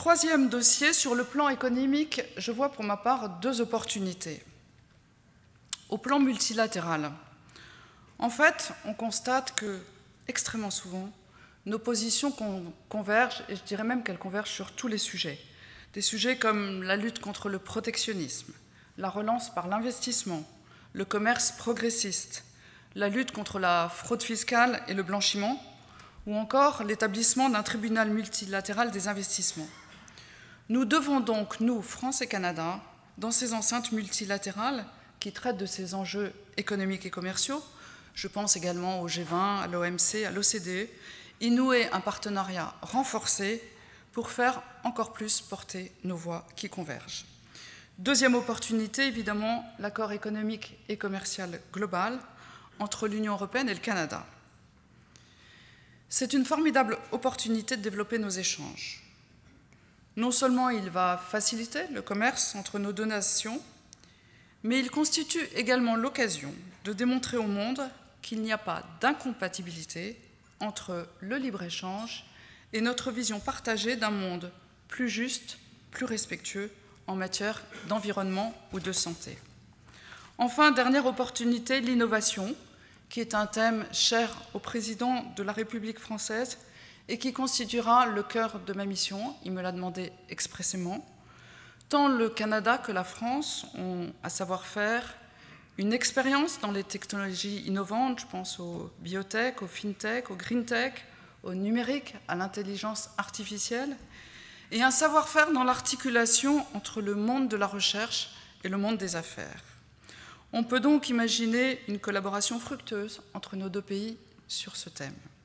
Troisième dossier, sur le plan économique, je vois pour ma part deux opportunités. Au plan multilatéral, en fait, on constate que, extrêmement souvent, nos positions convergent, et je dirais même qu'elles convergent sur tous les sujets. Des sujets comme la lutte contre le protectionnisme, la relance par l'investissement, le commerce progressiste, la lutte contre la fraude fiscale et le blanchiment, ou encore l'établissement d'un tribunal multilatéral des investissements. Nous devons donc, nous, France et Canada, dans ces enceintes multilatérales qui traitent de ces enjeux économiques et commerciaux, je pense également au G20, à l'OMC, à l'OCDE, y nouer un partenariat renforcé pour faire encore plus porter nos voix qui convergent. Deuxième opportunité, évidemment, l'accord économique et commercial global entre l'Union européenne et le Canada. C'est une formidable opportunité de développer nos échanges. Non seulement il va faciliter le commerce entre nos deux nations, mais il constitue également l'occasion de démontrer au monde qu'il n'y a pas d'incompatibilité entre le libre-échange et notre vision partagée d'un monde plus juste, plus respectueux en matière d'environnement ou de santé. Enfin, dernière opportunité, l'innovation, qui est un thème cher au président de la République française et qui constituera le cœur de ma mission, il me l'a demandé expressément. Tant le Canada que la France ont un savoir-faire, une expérience dans les technologies innovantes, je pense aux biotech, aux fintech, aux green tech, au numérique, à l'intelligence artificielle, et un savoir-faire dans l'articulation entre le monde de la recherche et le monde des affaires. On peut donc imaginer une collaboration fructueuse entre nos deux pays sur ce thème.